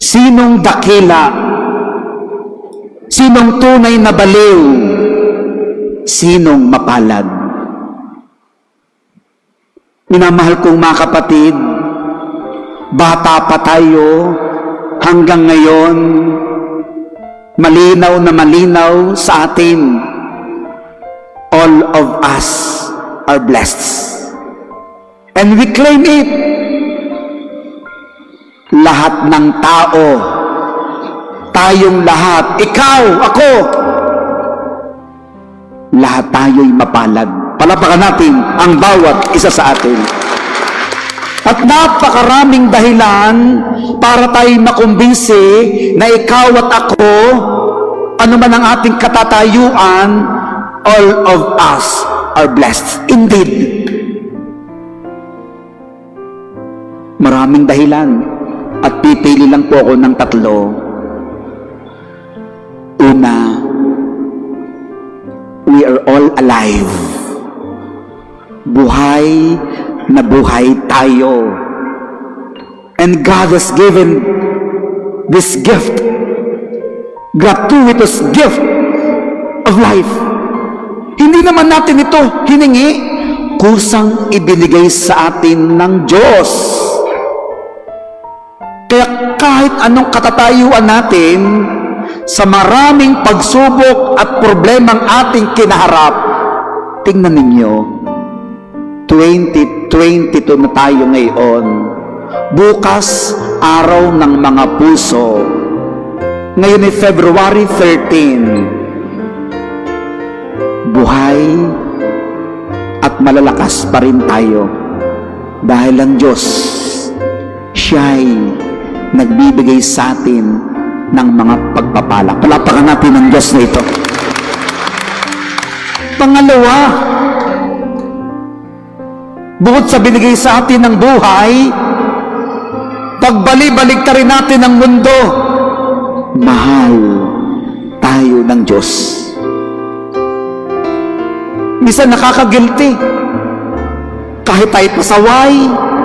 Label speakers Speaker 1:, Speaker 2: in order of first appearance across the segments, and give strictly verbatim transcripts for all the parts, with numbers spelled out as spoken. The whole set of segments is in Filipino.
Speaker 1: Sinong dakila? Sinong tunay na baliw? Sinong mapalad? Minamahal kong mga kapatid, bata pa tayo, hanggang ngayon, malinaw na malinaw sa atin, all of us are blessed. And we claim it. Lahat ng tao, tayong lahat, ikaw, ako, lahat tayo'y mapalad. Palapakan natin ang bawat isa sa atin. At napakaraming dahilan para tayo makumbinsi na ikaw at ako, ano man ang ating katatayuan, all of us are blessed. Indeed. Maraming dahilan. At pipili lang po ako ng tatlo. Una, we are all alive. Buhay na buhay tayo. And God has given this gift, gratuitous gift of life. Hindi naman natin ito hiningi, kusang ibinigay sa atin ng Diyos. Kaya kahit anong katatayuan natin, sa maraming pagsubok at problemang ating kinaharap, tingnan ninyo, twenty twenty-two na tayo ngayon. Bukas, araw ng mga puso. Ngayon ay February thirteenth. Buhay at malalakas pa rin tayo dahil ang Diyos, siya'y nagbibigay sa atin ng mga pagpapala. Palapakan natin ang Diyos na ito. Pangalawa, bukod sa binigay sa atin ng buhay, pagbali-balik ta rin natin ang mundo, mahal tayo ng Diyos. Minsan nakakagilty. Kahit tayo pasaway,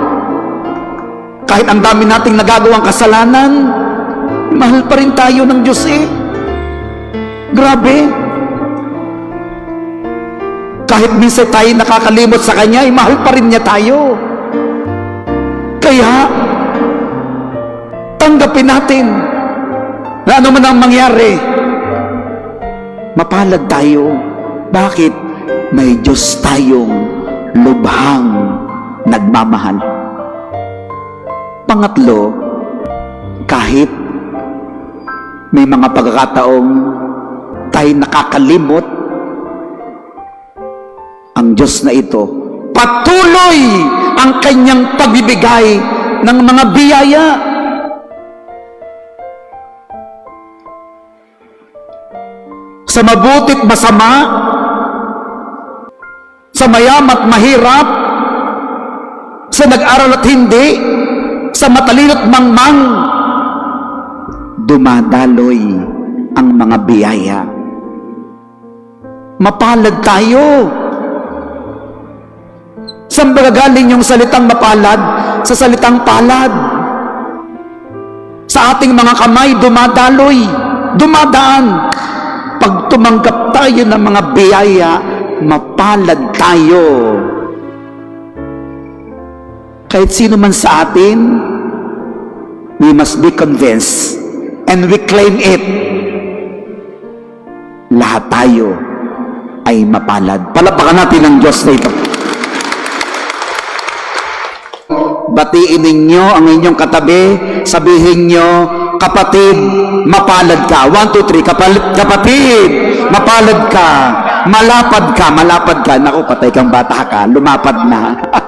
Speaker 1: kahit ang dami nating nagagawang kasalanan, mahal pa rin tayo ng Diyos eh. Grabe. Kahit minsan tayo nakakalimot sa Kanya, eh, mahal pa rin niya tayo. Kaya, tanggapin natin na ano man ang mangyari, mapalad tayo. Bakit? May Diyos tayong lubhang nagmamahal. Pangatlo, kahit may mga pagkakataong tayo nakakalimot, ang Diyos na ito, patuloy ang Kanyang pagbibigay ng mga biyaya. Sa mabuti't masama, sa mayama't mahirap, sa nag-aral at hindi, sa matalino't mangmang, dumadaloy ang mga biyaya. Mapalad tayo. Saan ba galing yung salitang mapalad? Sa salitang palad. Sa ating mga kamay, dumadaloy, dumadaan. Pag tumanggap tayo ng mga biyaya, mapalad tayo. Kahit sino man sa atin, we must be convinced and we claim it. Lahat tayo ay mapalad. Palapakan natin ang Diyos na ito. Batiin ninyo ang inyong katabi, sabihin nyo, kapatid, mapalad ka. One, two, three, kapatid, kapatid, mapalad ka. Malapad ka, malapad ka. Naku, patay kang bata ka, lumapad na.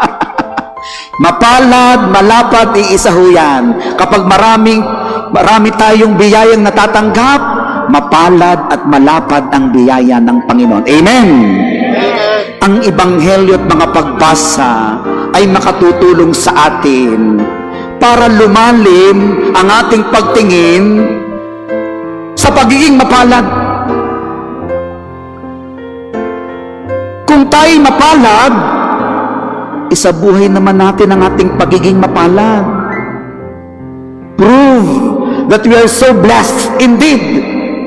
Speaker 1: Mapalad, malapad, iisa ho yan. Kapag maraming, marami tayong biyayang natatanggap, mapalad at malapad ang biyaya ng Panginoon. Amen! Amen. Ang Ebanghelyo at mga pagbasa ay makatutulong sa atin para lumalim ang ating pagtingin sa pagiging mapalad. Kung tayo mapalad, isabuhay naman natin ang ating pagiging mapalad. Prove that we are so blessed indeed.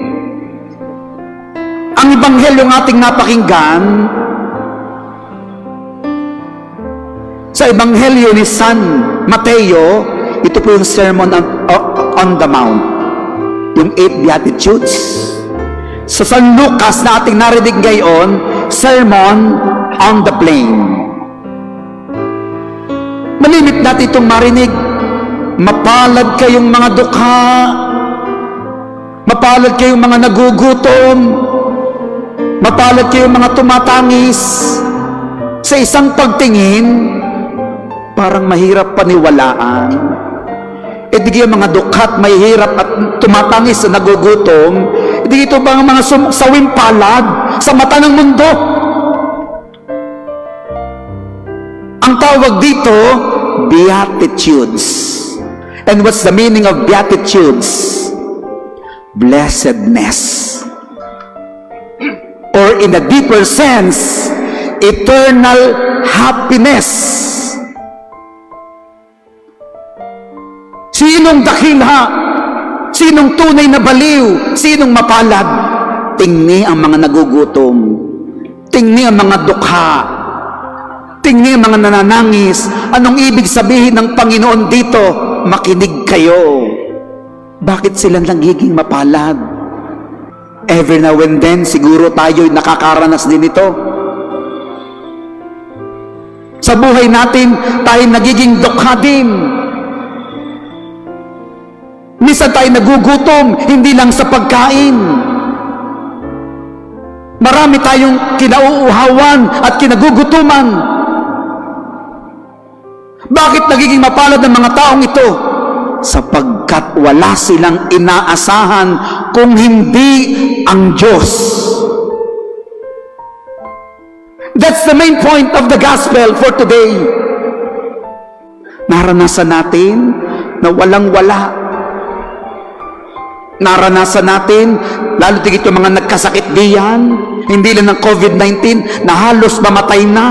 Speaker 1: Ang Ebanghelyo ng ating napakinggan sa Ebanghelyo ni San Mateo, ito po yung Sermon on, on the Mount, yung eight Beatitudes. Sa San Lucas na ating narinig ngayon, Sermon on the Plain. Malimit natin itong marinig. Mapalad kayong mga dukha, mapalad kayong mga nagugutom, mapalad kayong mga tumatangis. Sa isang pagtingin, parang mahirap paniwalaan. E di yung mga dukhat, mahirap at tumatangis sa nagugutom, e di ito ba ang mga sawimpalad sa mata ng mundo? Ang tawag dito, Beatitudes. And what's the meaning of Beatitudes? Blessedness. Or in a deeper sense, eternal happiness. Sinong dakila? Sinong tunay na baliw? Sinong mapalad? Tingni ang mga nagugutom. Tingni ang mga dukha. Tingni ang mga nananangis. Anong ibig sabihin ng Panginoon dito? Makinig kayo. Bakit sila nagiging mapalad? Every now and then, siguro tayo'y nakakaranas din ito. Sa buhay natin, tayo nagiging dukha din. Minsan tayo nagugutom, hindi lang sa pagkain. Marami tayong kinauuhawan at kinagugutuman. Bakit nagiging mapalad ng mga taong ito? Sapagkat wala silang inaasahan kung hindi ang Diyos. That's the main point of the gospel for today. Naranasan natin na walang-wala. Naranasan natin, lalo tigit yung mga nagkasakit diyan, hindi lang ng COVID nineteen, na halos mamatay na.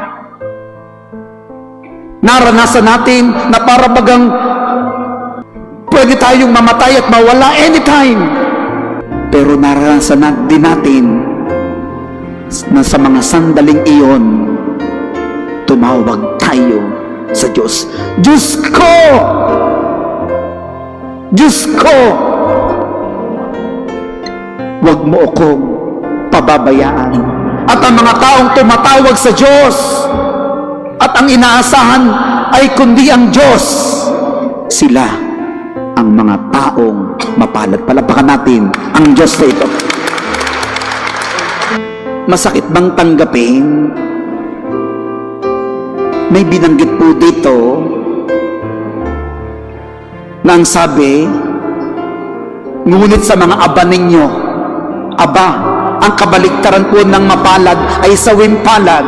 Speaker 1: Naranasan natin na para bagang pwede tayong mamatay at mawala anytime. Pero naranasan na din natin na sa mga sandaling iyon, tumawag tayo sa Diyos. Diyos ko! Diyos ko! Huwag mo akong pababayaan. At ang mga taong tumatawag sa Diyos at ang inaasahan ay kundi ang Diyos, sila ang mga taong mapalad. Palapakan natin ang Diyos na ito. Masakit bang tanggapin? May binanggit po dito na ang sabi, ngunit sa mga aba ninyo, aba, ang kabaliktaran po ng mapalad ay sawimpalad.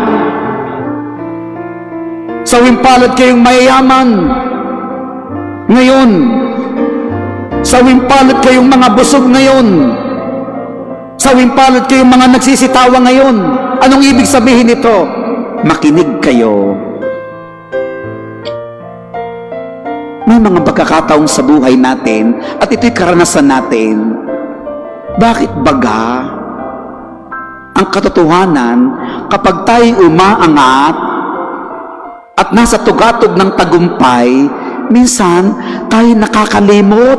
Speaker 1: Sawimpalad kayong mayayaman ngayon. Sawimpalad kayong mga busog ngayon. Sawimpalad kayong mga nagsisitawa ngayon. Anong ibig sabihin nito? Makinig kayo. May mga pagkakataong sa buhay natin at ito'y karanasan natin. Bakit baga ang katotohanan kapag tayo umaangat at nasa tugatog ng tagumpay, minsan tayo nakakalimot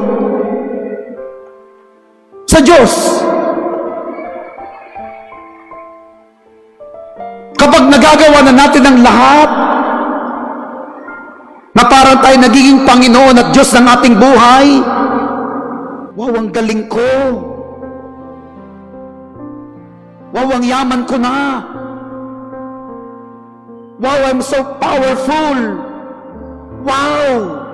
Speaker 1: sa Diyos. Kapag nagagawa na natin ang lahat, na parang tayo nagiging Panginoon at Diyos ng ating buhay, wow, ang galing ko. Wow, ang yaman ko na. Wow, I'm so powerful. Wow.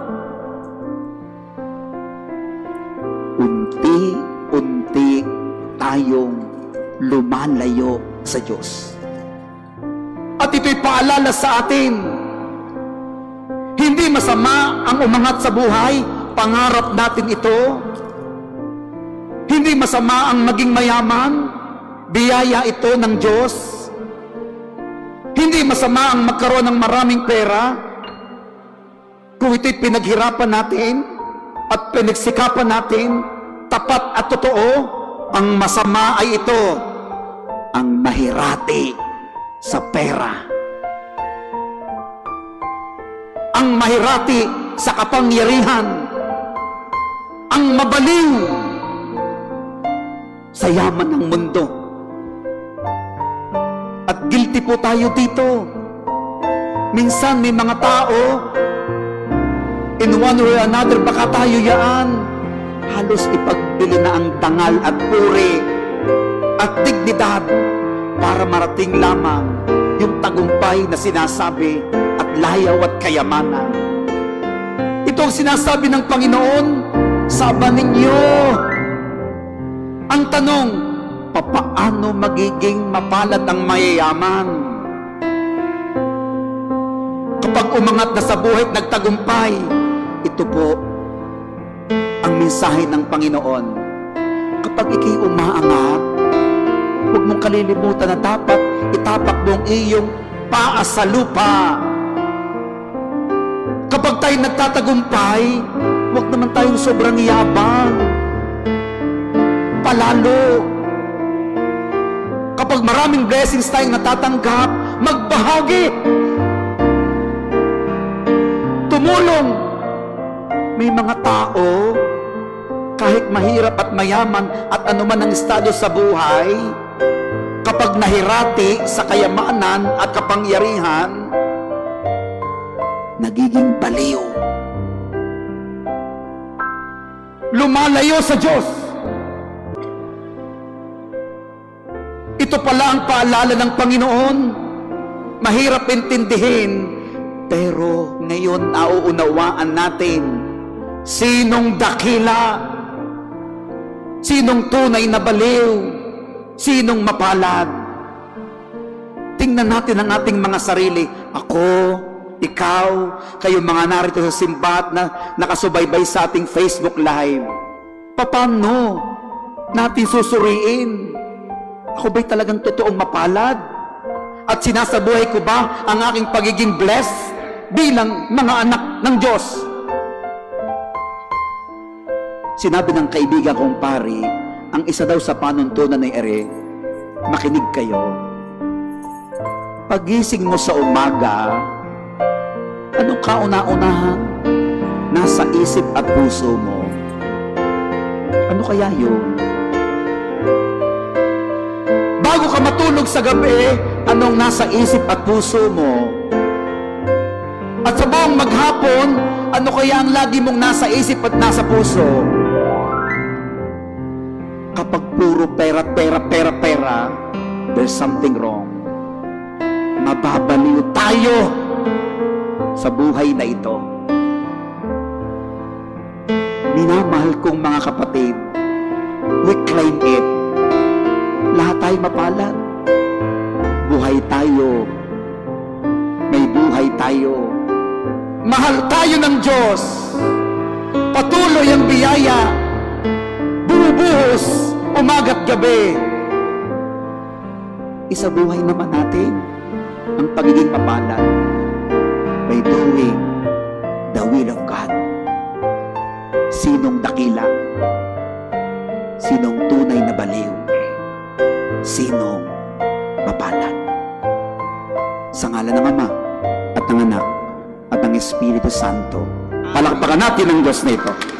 Speaker 1: Unti-unti tayong lumalayo sa Diyos. At ito'y paalala sa atin, hindi masama ang umangat sa buhay, pangarap natin ito. Hindi masama ang maging mayaman, biyaya ito ng Diyos. Hindi masama ang magkaroon ng maraming pera, kung ito'y pinaghirapan natin, at pinagsikapan natin, tapat at totoo, ang masama ay ito, ang mahirati sa pera. Ang mahirati sa kapangyarihan. Ang mabaliw sa yaman ng mundo. At guilty po tayo dito. Minsan may mga tao, in one way or another, baka tayo yaan, halos ipagbili na ang dangal at puri at dignidad para marating lamang yung tagumpay na sinasabi at layaw at kayamanan. Ito ang sinasabi ng Panginoon, saba ninyo. Ang tanong, papaano magiging mapalad ang mayayaman? Kapag umangat na sa buhay at nagtagumpay, ito po ang mensahe ng Panginoon. Kapag ikay umaangat, huwag mong kalilimutan na dapat itapak mo ang iyong paa sa lupa. Kapag tayo nagtatagumpay, huwag naman tayong sobrang yabang. Palalo. Kapag maraming blessings tayong natatanggap, magbahagi. Tumulong. May mga tao, kahit mahirap at mayaman at anuman ang estado sa buhay, kapag nahirati sa kayamanan at kapangyarihan, nagiging baliw. Lumalayo sa Diyos. Ito pala ang paalala ng Panginoon. Mahirap intindihin, pero ngayon nauunawaan natin sinong dakila, sinong tunay na baliw, sinong mapalad. Tingnan natin ang ating mga sarili. Ako, ikaw, kayo mga narito sa simbahan na nakasubaybay sa ating Facebook Live. Paano natin susuriin? Ako ba'y talagang totoong mapalad? At sinasabuhay ko ba ang aking pagiging blessed bilang mga anak ng Diyos? Sinabi ng kaibigan kong pari, ang isa daw sa panuntunan ni Ere, makinig kayo. Pagising mo sa umaga, anong kauna-unahan nasa isip at puso mo? Ano kaya yun? Bago ka matulog sa gabi, anong nasa isip at puso mo? At sa buong maghapon, ano kaya ang lagi mong nasa isip at nasa puso? Kapag puro pera, pera, pera, pera, there's something wrong. Mababaliw tayo sa buhay na ito. Minamahal kong mga kapatid, we claim it. Lahat tayo mapalad. Buhay tayo. May buhay tayo. Mahal tayo ng Diyos. Patuloy ang biyaya. Bumubuhos umaga't gabi. Isabuhay naman natin ang pagiging mapalad by doing the will of God. Sinong dakila? Sinong tunay na baliw? Sinong mapalad? Sa ngalan ng Ama at ng Anak at ng Espiritu Santo. Palakpakan natin ang Diyos na ito.